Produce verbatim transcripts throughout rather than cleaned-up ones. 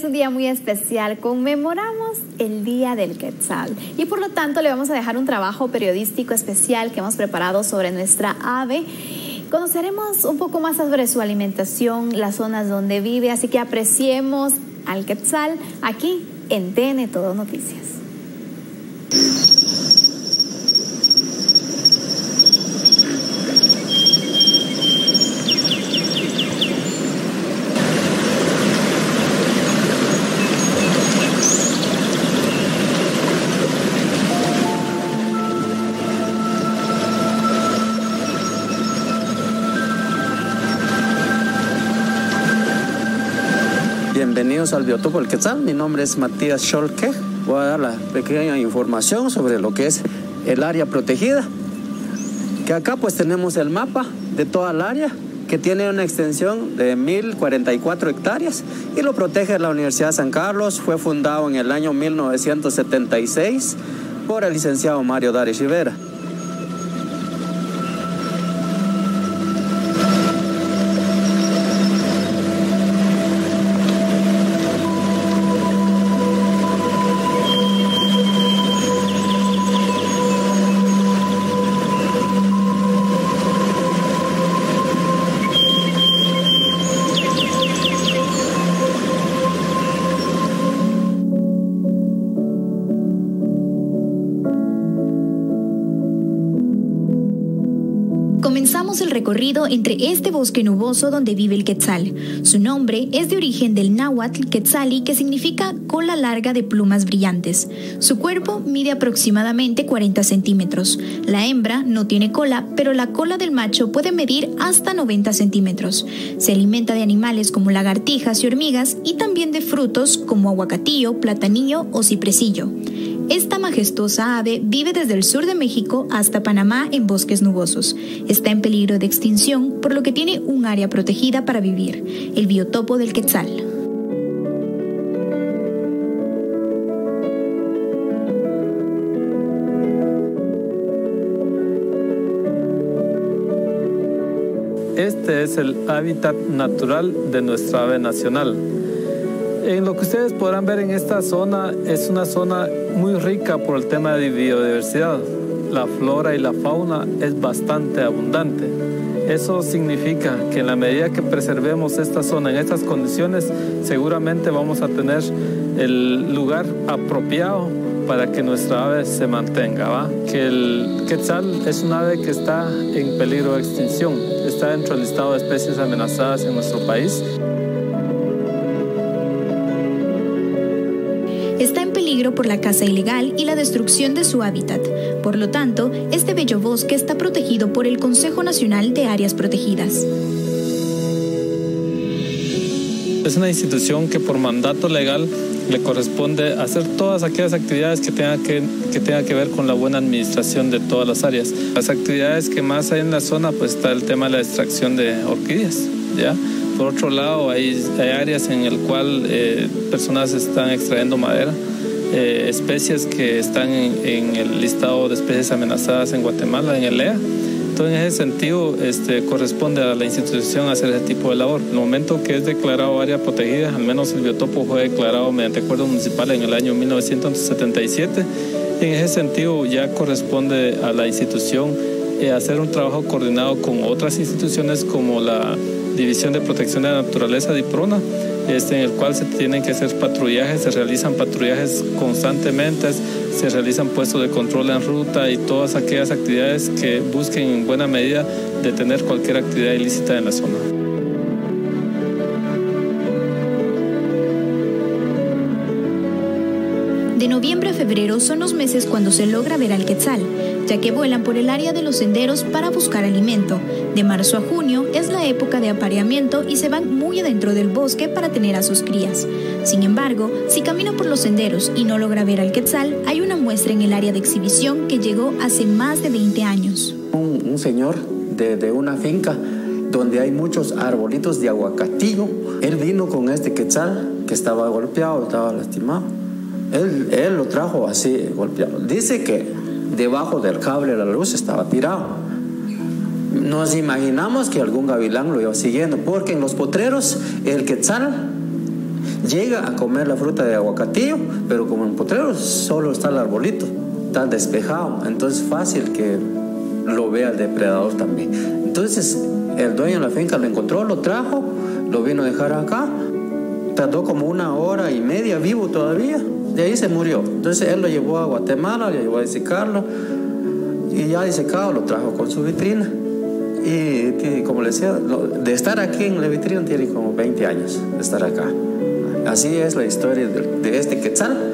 es un día muy especial, conmemoramos el Día del Quetzal y por lo tanto le vamos a dejar un trabajo periodístico especial que hemos preparado sobre nuestra ave. Conoceremos un poco más sobre su alimentación, las zonas donde vive, así que apreciemos al Quetzal aquí en T N Todo Noticias. Bienvenidos al biotopo del Quetzal. Mi nombre es Matías Scholke. Voy a dar la pequeña información sobre lo que es el área protegida. Que acá pues tenemos el mapa de toda el área, que tiene una extensión de mil cuarenta y cuatro hectáreas y lo protege la Universidad de San Carlos. Fue fundado en el año mil novecientos setenta y seis por el licenciado Mario Dari Rivera. Comenzamos el recorrido entre este bosque nuboso donde vive el quetzal. Su nombre es de origen del náhuatl quetzali, que significa cola larga de plumas brillantes. Su cuerpo mide aproximadamente cuarenta centímetros. La hembra no tiene cola, pero la cola del macho puede medir hasta noventa centímetros. Se alimenta de animales como lagartijas y hormigas y también de frutos como aguacatillo, platanillo o cipresillo. Esta majestuosa ave vive desde el sur de México hasta Panamá en bosques nubosos. Está en peligro de extinción, por lo que tiene un área protegida para vivir, el biotopo del Quetzal. Este es el hábitat natural de nuestra ave nacional. En lo que ustedes podrán ver en esta zona, es una zona muy rica por el tema de biodiversidad. La flora y la fauna es bastante abundante. Eso significa que en la medida que preservemos esta zona en estas condiciones, seguramente vamos a tener el lugar apropiado para que nuestra ave se mantenga, ¿va? Que el quetzal es un ave que está en peligro de extinción. Está dentro del listado de especies amenazadas en nuestro país. Está en peligro por la caza ilegal y la destrucción de su hábitat. Por lo tanto, este bello bosque está protegido por el Consejo Nacional de Áreas Protegidas. Es una institución que por mandato legal le corresponde hacer todas aquellas actividades que tengan que, que, tengan que ver con la buena administración de todas las áreas. Las actividades que más hay en la zona, pues está el tema de la extracción de orquídeas, ¿ya? Por otro lado, hay, hay áreas en el cual eh, personas están extrayendo madera, eh, especies que están en, en el listado de especies amenazadas en Guatemala, en el E A. Entonces, en ese sentido, este, corresponde a la institución hacer ese tipo de labor. En el momento que es declarado área protegida, al menos el biotopo fue declarado mediante acuerdo municipal en el año mil novecientos setenta y siete, en ese sentido ya corresponde a la institución eh, hacer un trabajo coordinado con otras instituciones como la División de Protección de la Naturaleza, DIPRONA, este, en el cual se tienen que hacer patrullajes, se realizan patrullajes constantemente, se realizan puestos de control en ruta y todas aquellas actividades que busquen en buena medida detener cualquier actividad ilícita en la zona. De noviembre a febrero son los meses cuando se logra ver al quetzal, ya que vuelan por el área de los senderos para buscar alimento. De marzo a junio es la época de apareamiento y se van muy adentro del bosque para tener a sus crías. Sin embargo, si camina por los senderos y no logra ver al quetzal, hay una muestra en el área de exhibición que llegó hace más de veinte años. Un, un señor de, de una finca donde hay muchos arbolitos de aguacatillo, él vino con este quetzal que estaba golpeado, estaba lastimado. Él, él lo trajo así golpeado. Dice que debajo del cable de la luz estaba tirado. Nos imaginamos que algún gavilán lo iba siguiendo, porque en los potreros el quetzal llega a comer la fruta de aguacatillo, pero como en potrero solo está el arbolito, está despejado, entonces es fácil que lo vea el depredador también. Entonces el dueño de la finca lo encontró, lo trajo, lo vino a dejar acá, tardó como una hora y media vivo todavía, de ahí se murió. Entonces él lo llevó a Guatemala, lo llevó a disecarlo, y ya disecado lo trajo con su vitrina. Y como le decía, de estar aquí en la vitrina tiene como veinte años de estar acá. Así es la historia de, de este quetzal.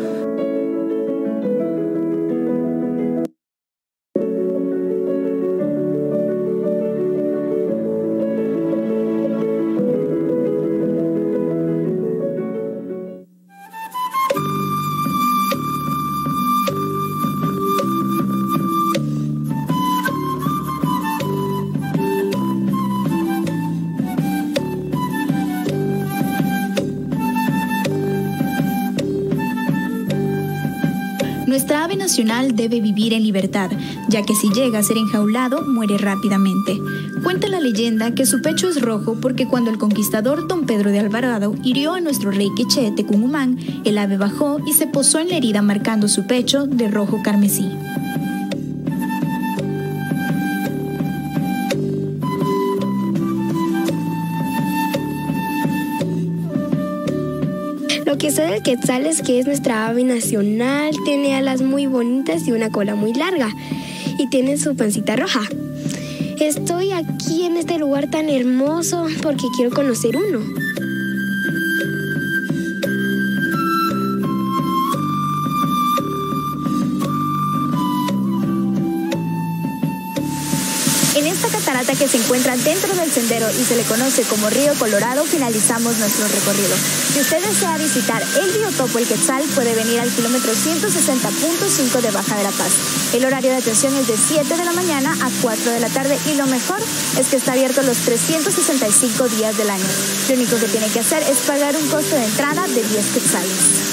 Nuestra ave nacional debe vivir en libertad, ya que si llega a ser enjaulado, muere rápidamente. Cuenta la leyenda que su pecho es rojo porque cuando el conquistador Don Pedro de Alvarado hirió a nuestro rey Quiché Tecumumán, el ave bajó y se posó en la herida marcando su pecho de rojo carmesí. Lo que sé del quetzal es que es nuestra ave nacional, tiene alas muy bonitas y una cola muy larga, y tiene su pancita roja. Estoy aquí en este lugar tan hermoso porque quiero conocer uno. En esta catarata que se encuentra dentro del sendero y se le conoce como Río Colorado, finalizamos nuestro recorrido. Si usted desea visitar el biotopo El Quetzal, puede venir al kilómetro ciento sesenta punto cinco de Baja de la Paz. El horario de atención es de siete de la mañana a cuatro de la tarde y lo mejor es que está abierto los trescientos sesenta y cinco días del año. Lo único que tiene que hacer es pagar un costo de entrada de diez quetzales.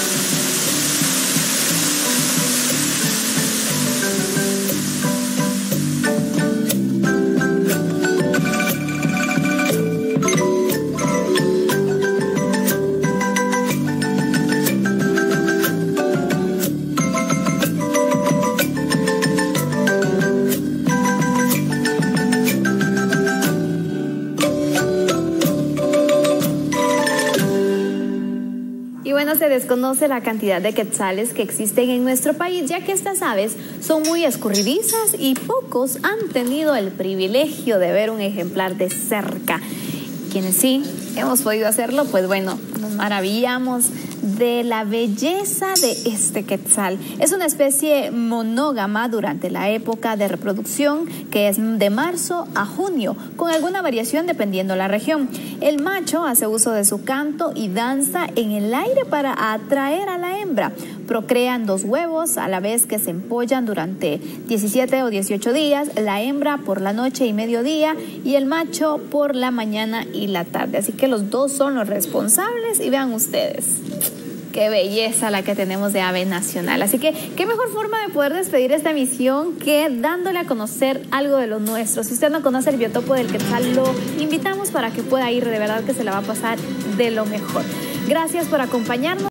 Y bueno, se desconoce la cantidad de quetzales que existen en nuestro país, ya que estas aves son muy escurridizas y pocos han tenido el privilegio de ver un ejemplar de cerca. Quienes sí hemos podido hacerlo, pues bueno, nos maravillamos de la belleza de este quetzal. Es una especie monógama durante la época de reproducción, que es de marzo a junio, con alguna variación dependiendo la región. El macho hace uso de su canto y danza en el aire para atraer a la hembra. Procrean dos huevos a la vez que se empollan durante diecisiete o dieciocho días, la hembra por la noche y mediodía y el macho por la mañana y la tarde. Así que los dos son los responsables y vean ustedes. Qué belleza la que tenemos de ave nacional. Así que qué mejor forma de poder despedir esta emisión que dándole a conocer algo de lo nuestro. Si usted no conoce el biotopo del Quetzal, lo invitamos para que pueda ir. De verdad que se la va a pasar de lo mejor. Gracias por acompañarnos.